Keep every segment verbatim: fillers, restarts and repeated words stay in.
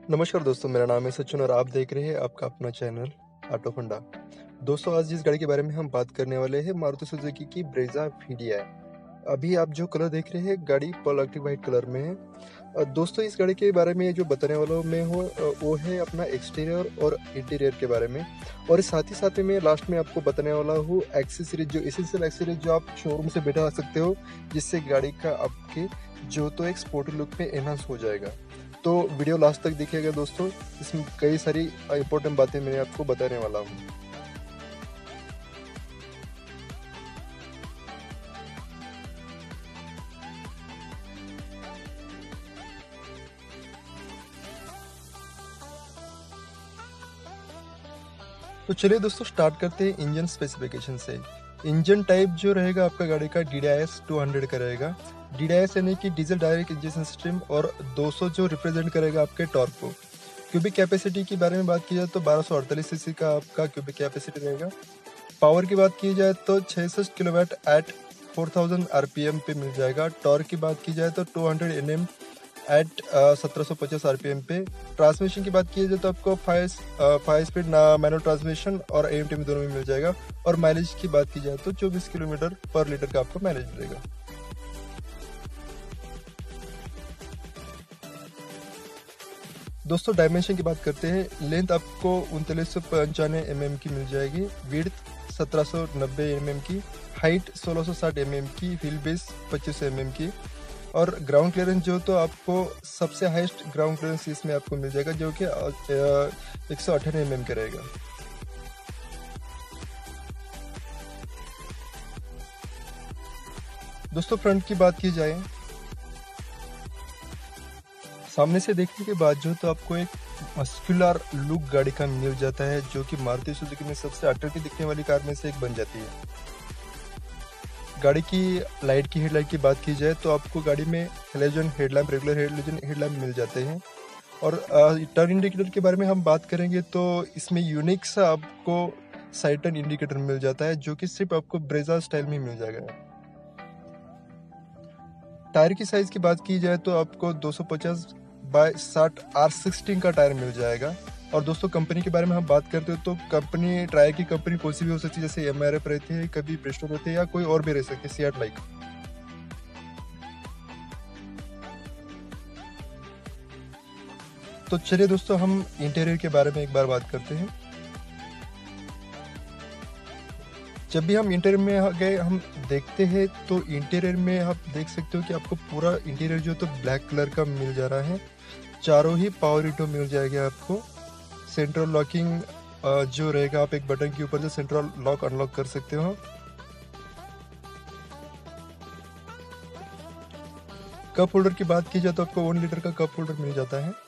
नमस्कार दोस्तों, मेरा नाम है सचिन और आप देख रहे हैं आपका अपना चैनल ऑटो फंडा। दोस्तों, आज जिस गाड़ी के बारे में हम बात करने वाले हैं मारुति सुजुकी की ब्रेजा वी डी आई। अभी आप जो कलर देख रहे हैं गाड़ी पर्ल एक्टिव वाइट कलर में है। अ, दोस्तों, इस गाड़ी के बारे में जो बताने वाला हूँ मैं हूँ अ, वो है अपना एक्सटीरियर और इंटीरियर के बारे में। और साथ ही साथ में मैं लास्ट में आपको बताने वाला हूँ एक्सेसरीज, जो एसेंशियल एक्सेसरीज जो आप शोरूम से बैठा सकते हो, जिससे गाड़ी का आपके जो तो एक स्पोर्टी लुक में एनहांस हो जाएगा। तो वीडियो लास्ट तक देखिएगा दोस्तों, इसमें कई सारी इंपॉर्टेंट बातें मैं आपको बताने वाला हूँ। तो चलिए दोस्तों, स्टार्ट करते हैं इंजन स्पेसिफिकेशन से। इंजन टाइप जो रहेगा आपका गाड़ी का D D I S two hundred का रहेगा। डी डी आई एस यानी कि डीजल डायरेक्ट इंजेक्शन सिस्टम, और दो सौ जो रिप्रेजेंट करेगा आपके टॉर्क को। क्यूबिक कैपेसिटी के बारे में बात की जाए तो बारह सौ अड़तालीस सीसी का आपका क्यूबिक कैपेसिटी रहेगा। पावर की बात की जाए तो छियासठ kilowatt at four thousand RPM पे मिल जाएगा। टॉर्क की बात की जाए तो two hundred N M at सत्रह सौ पचास आरपीएम पे। ट्रांसमिशन की बात की जाए तो आपको five five speed manual transmission और ए एम टी में दोनों में मिल जाएगा। और माइलेज की बात की जाए तो चौबीस किलोमीटर पर लीटर का आपको माइलेज मिलेगा। दोस्तों, डायमेंशन की बात करते हैं। लेंथ आपको उनतालीस सौ पंचानवे एम एम की मिल जाएगी। विड्थ सत्रह सौ नब्बे एम एम की। हाइट सोलह सौ साठ एम एम की। व्हील बेस पच्चीस सौ एम एम की। और ग्राउंड क्लियरेंस जो तो आपको सबसे हाईएस्ट ग्राउंड क्लियरेंस इसमें आपको मिल जाएगा, जो कि एक सौ अठारह एम एम का रहेगा। दोस्तों, फ्रंट की बात की जाए, सामने से देखने के बाद जो तो आपको एक मस्कुलर लुक गाड़ी का मिल जाता है, जो कि मारुति सुजुकी में सबसे अट्रैक्टिव दिखने वाली कार में से एक बन जाती है। गाड़ी की लाइट की हेडलाइट की बात की जाए तो आपको गाड़ी में halogen headlamp, regular halogen headlamp मिल जाते हैं। और टर्न इंडिकेटर के बारे में हम बात करेंगे तो इसमें यूनिक सा आपको साइड टर्न इंडिकेटर मिल जाता है, जो कि सिर्फ आपको ब्रेजा स्टाइल में मिल जाएगा। टायर की साइज की बात की जाए तो आपको दो सौ पचास बाय साठ आर सिक्सटीन का टायर मिल जाएगा। और दोस्तों, कंपनी के बारे में हम बात करते हो तो कंपनी टायर की कंपनी कोई सी भी हो सकती है, जैसे एम आर एफ रहती है, कभी ब्रिस्टो रहती है, या कोई और भी रह सकती है, सियाट लाइक। तो चलिए दोस्तों, हम इंटीरियर के बारे में एक बार बात करते हैं। जब भी हम इंटीरियर में गए हम देखते हैं तो इंटीरियर में आप देख सकते हो कि आपको पूरा इंटीरियर जो तो ब्लैक कलर का मिल जा रहा है। चारों ही पावर विंडो मिल जाएगी आपको। सेंट्रल लॉकिंग जो रहेगा, आप एक बटन के ऊपर से सेंट्रल लॉक अनलॉक कर सकते हो। कप होल्डर की बात की जाए तो आपको वन लीटर का कप होल्डर मिल जाता है।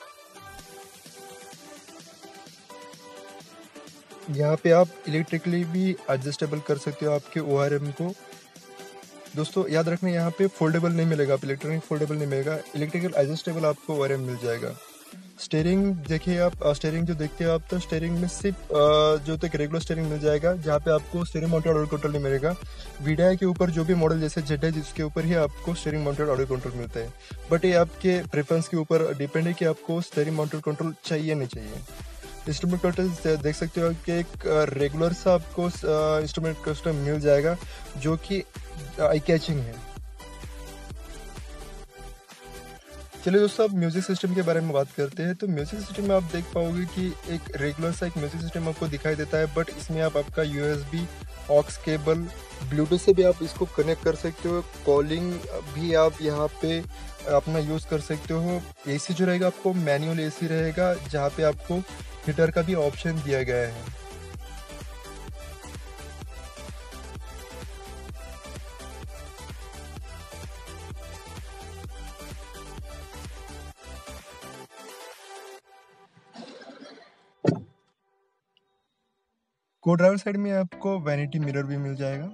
यहाँ पे आप इलेक्ट्रिकली भी एडजस्टेबल कर सकते हो आपके ओ आर एम को। दोस्तों, याद रखना, यहाँ पे फोल्डेबल नहीं मिलेगा, आप इलेक्ट्रॉनिक फोल्डेबल नहीं मिलेगा, इलेक्ट्रिकल एडजस्टेबल आपको ओ आर एम मिल जाएगा। स्टेयरिंग देखिए आप, स्टेयरिंग जो देखते हो आप तो स्टेयरिंग में सिर्फ जो तो एक रेगुलर स्टेयरिंग मिल जाएगा, जहाँ पे आपको स्टेयरिंग माउंटेड ऑडियो कंट्रोल नहीं मिलेगा। वी डी आई के ऊपर जो भी मॉडल जैसे जेड है, जिसके ऊपर ही आपको स्टेयरिंग माउंटेड ऑडियो कंट्रोल मिलता है। बट ये आपके प्रेफरेंस के ऊपर डिपेंड है कि आपको स्टेयरिंग माउंटेड कंट्रोल चाहिए नहीं चाहिए। इंस्ट्रूमेंट क्लस्टर देख सकते हो कि एक रेगुलर सा आपको इंस्ट्रूमेंट क्लस्टर मिल जाएगा, जो कि आई कैचिंग है। चलिए दोस्तों, अब म्यूजिक सिस्टम के बारे में बात करते हैं। तो म्यूजिक सिस्टम में आप देख पाओगे कि एक रेगुलर सा एक म्यूजिक सिस्टम आपको दिखाई देता है, बट इसमें आप आपका U S B, aux cable, Bluetooth से भी आप इसको कनेक्ट कर सकते हो। कॉलिंग भी आप यहाँ पे अपना यूज़ कर सकते हो। एसी जो रहेगा आपको मैनुअल एसी रहेगा, जहाँ पे आपको हीटर का भी ऑप्शन दिया गया है। को ड्राइवर साइड में आपको वैनिटी मिरर भी मिल जाएगा।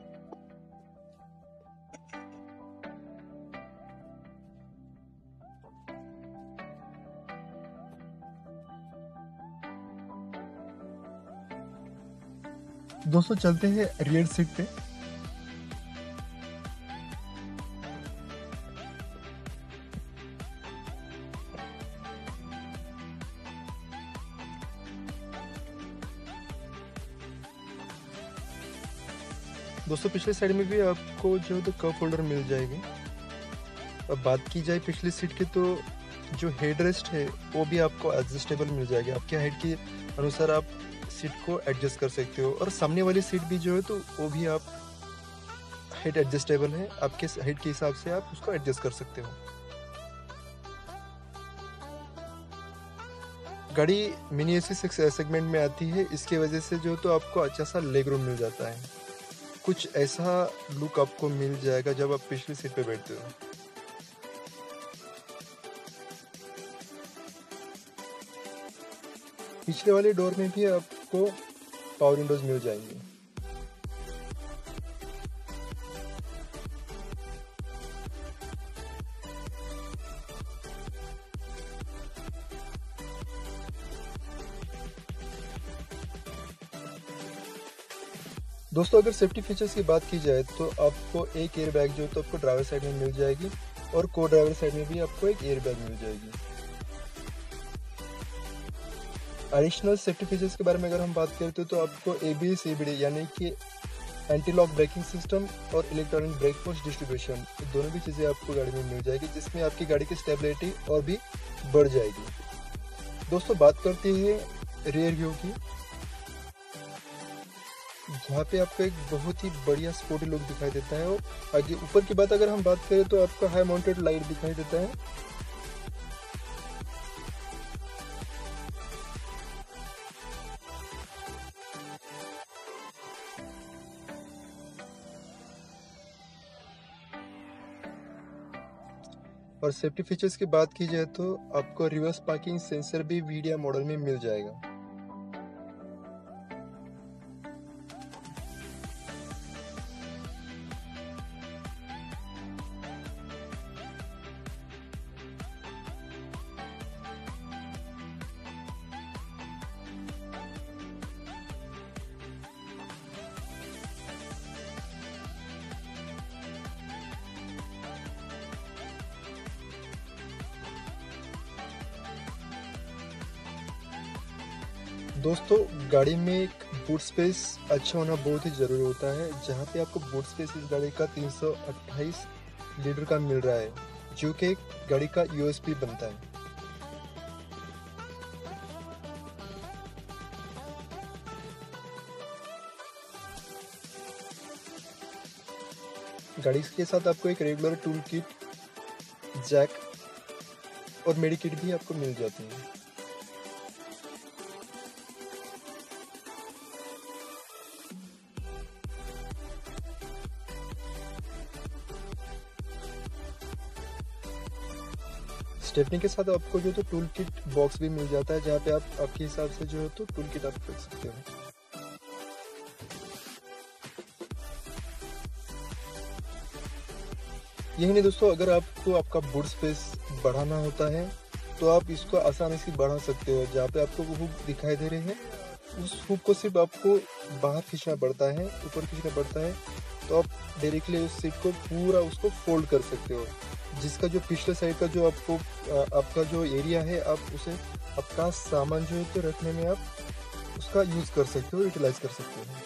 दोस्तों, चलते हैं रियर सीट पे। दोस्तों पिछले साइड में भी आपको जो है तो कप होल्डर मिल जाएगी। अब बात की जाए पिछली सीट की, तो जो हेड रेस्ट है वो भी आपको एडजस्टेबल मिल जाएगी। आपके हाइट के अनुसार आप सीट को एडजस्ट कर सकते हो। और सामने वाली सीट भी जो है तो वो भी आप हाइट एडजस्टेबल है, आपके हाइट के हिसाब से आप उसको एडजस्ट कर सकते हो। गाड़ी मिनी एसी सेगमेंट में आती है, इसकी वजह से जो तो आपको अच्छा सा लेग रूम मिल जाता है। कुछ ऐसा लुक आपको मिल जाएगा जब आप पिछली सीट पे बैठते हो। पिछले वाले डोर में भी आपको पावर विंडोज मिल जाएंगे। दोस्तों अगर सेफ्टी फीचर्स की बात की जाए तो आपको एक एयर बैग जो तो आपको ड्राइवर साइड में मिल जाएगी और को ड्राइवर साइड में भी आपको एक एयर बैग मिल जाएगी। एडिशनल सेफ्टी फीचर्स के बारे में अगर हम बात करते हैं तो आपको A B S, A B D यानी कि एंटी लॉक ब्रेकिंग सिस्टम और इलेक्ट्रॉनिक ब्रेक फोर्स डिस्ट्रीब्यूशन, दोनों भी चीज़ें आपको गाड़ी में मिल जाएगी, जिसमें आपकी गाड़ी की स्टेबिलिटी और भी बढ़ जाएगी। दोस्तों बात करते हैं रियर व्यू की, जहाँ पे आपको एक बहुत ही बढ़िया स्पोर्टी लुक दिखाई देता है। और आगे ऊपर की बात अगर हम बात करें तो आपको हाई माउंटेड लाइट दिखाई देता है। और सेफ्टी फीचर्स की बात की जाए तो आपको रिवर्स पार्किंग सेंसर भी वीडियो मॉडल में मिल जाएगा। दोस्तों गाड़ी में एक बूट स्पेस अच्छा होना बहुत ही ज़रूरी होता है, जहाँ पे आपको बूट स्पेस इस गाड़ी का तीन सौ अट्ठाईस लीटर का मिल रहा है, जो कि गाड़ी का यू एस पी बनता है। गाड़ी के साथ आपको एक रेगुलर टूल किट, जैक और मेडी किट भी आपको मिल जाती है। स्टेपनी के साथ आपको जो तो टूल किट बॉक्स भी मिल जाता है, जहाँ पे आप आपके हिसाब से जो है तो टूल किट आप रख सकते हो। यही नहीं दोस्तों, अगर आपको आपका बूट स्पेस बढ़ाना होता है तो आप इसको आसानी से बढ़ा सकते हो। जहाँ पे आपको वो हुक दिखाई दे रहे हैं, उस हुक को सिर्फ आपको बाहर खींचना पड़ता है, ऊपर खींचना पड़ता है, तो आप डायरेक्टली उस सीट को पूरा उसको फोल्ड कर सकते हो, जिसका जो पिछले साइड का जो आपको आपका जो एरिया है, आप उसे आपका सामान जो है तो रखने में आप उसका यूज़ कर सकते हो, यूटिलाइज कर सकते हो।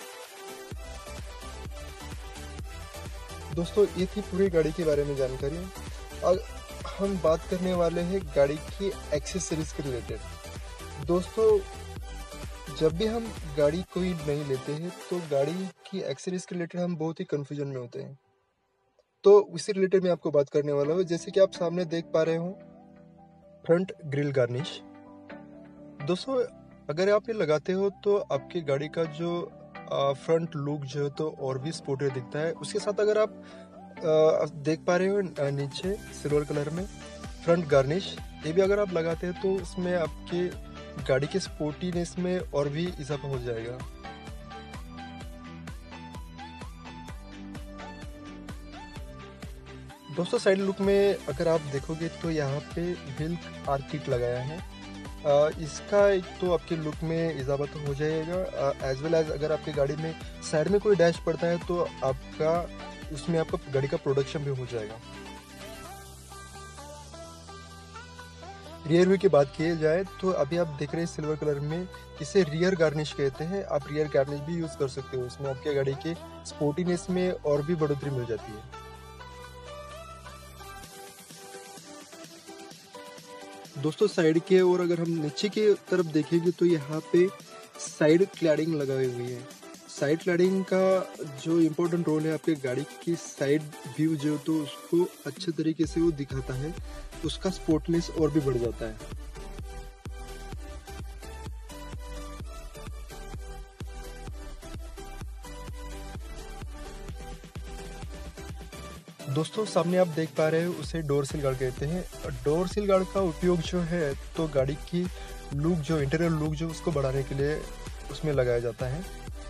दोस्तों ये थी पूरी गाड़ी के बारे में जानकारी। अब हम बात करने वाले हैं गाड़ी की एक्सेसरीज के रिलेटेड। दोस्तों जब भी हम गाड़ी कोई नहीं लेते हैं तो गाड़ी की एक्सेसरीज के रिलेटेड हम बहुत ही कंफ्यूजन में होते हैं, तो उसी रिलेटेड मैं आपको बात करने वाला हूँ। जैसे कि आप सामने देख पा रहे हो फ्रंट ग्रिल गार्निश। दोस्तों अगर आप ये लगाते हो तो आपकी गाड़ी का जो फ्रंट लुक जो है तो और भी स्पोर्टी दिखता है। उसके साथ अगर आप आ, देख पा रहे हो नीचे सिल्वर कलर में फ्रंट गार्निश, ये भी अगर आप लगाते हैं तो इसमें आपके गाड़ी के स्पोर्टीनेस में और भी इजाफा हो जाएगा। दोस्तों साइड लुक में अगर आप देखोगे तो यहाँ पे व्हील आर्क किट लगाया है। आ, इसका एक तो आपके लुक में इजाफा तो हो जाएगा, एज वेल एज अगर आपकी गाड़ी में साइड में कोई डैश पड़ता है तो आपका उसमें आपका गाड़ी का प्रोडक्शन भी हो जाएगा। रियर व्यू की बात की जाए तो अभी आप देख रहे हैं सिल्वर कलर में, इसे रियर गार्निश कहते हैं। आप रियर गार्निश भी यूज़ कर सकते हो, इसमें आपके गाड़ी के स्पोर्टीनेस में और भी बढ़ोतरी मिल जाती है। दोस्तों साइड के और अगर हम नीचे की तरफ देखेंगे तो यहाँ पे साइड क्लैडिंग लगाई हुई है। साइड क्लैडिंग का जो इम्पोर्टेंट रोल है आपके गाड़ी की साइड व्यू जो तो उसको अच्छे तरीके से वो दिखाता है, उसका स्पोर्टनेस और भी बढ़ जाता है। दोस्तों सामने आप देख पा रहे हो उसे डोर सील गार्ड कहते हैं। डोर सील गार्ड का उपयोग जो है तो गाड़ी की लुक जो इंटीरियर लुक जो उसको बढ़ाने के लिए उसमें लगाया जाता है।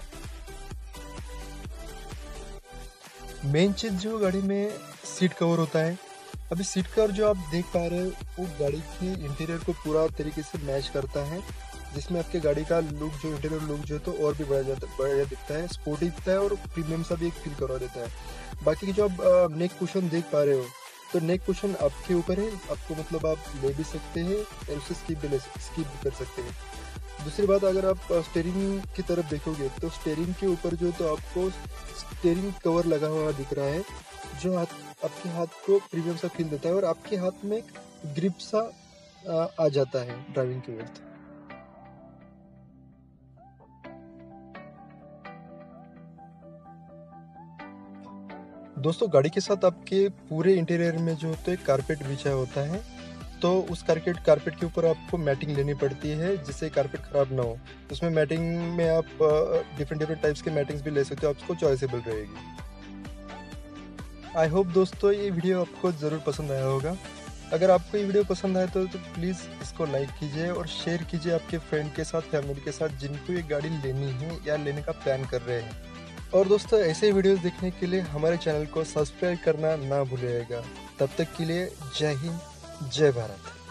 मेन चीज जो गाड़ी में सीट कवर होता है। अभी सीट कवर जो आप देख पा रहे हो वो गाड़ी की इंटीरियर को पूरा तरीके से मैच करता है, जिसमें आपके गाड़ी का लुक जो इंटीरियर लुक जो है तो और भी बढ़ा जाता बढ़िया दिखता है, स्पोर्टी दिखता है और प्रीमियम सा भी एक फील करवा देता है। बाकी जो आप नेक कुशन देख पा रहे हो तो नेक कुशन आपके ऊपर है, आपको मतलब आप ले भी सकते हैं और उसे स्किप भी ले स्किप भी कर सकते हैं। दूसरी बात अगर आप स्टीयरिंग की तरफ देखोगे तो स्टीयरिंग के ऊपर जो तो आपको स्टीयरिंग कवर लगा हुआ दिख रहा है, जो हाथ आपके हाथ को प्रीमियम सा फील देता है और आपके हाथ में एक ग्रिप सा आ, आ जाता है ड्राइविंग के वक्त। दोस्तों गाड़ी के साथ आपके पूरे इंटीरियर में जो होता है कारपेट बिछा होता है, तो उस कारपेट कारपेट के ऊपर आपको मैटिंग लेनी पड़ती है जिससे कारपेट खराब ना हो। उसमें मैटिंग में आप डिफरेंट डिफरेंट टाइप्स के मैटिंग्स भी ले सकते हो, आपको चॉइसेबल रहेगी। आई होप दोस्तों ये वीडियो आपको ज़रूर पसंद आया होगा। अगर आपको ये वीडियो पसंद आए तो, तो प्लीज़ इसको लाइक कीजिए और शेयर कीजिए आपके फ्रेंड के साथ, फैमिली के साथ जिनको ये गाड़ी लेनी है या लेने का प्लान कर रहे हैं। और दोस्तों ऐसे वीडियोस देखने के लिए हमारे चैनल को सब्सक्राइब करना ना भूलिएगा। तब तक के लिए जय हिंद, जय भारत।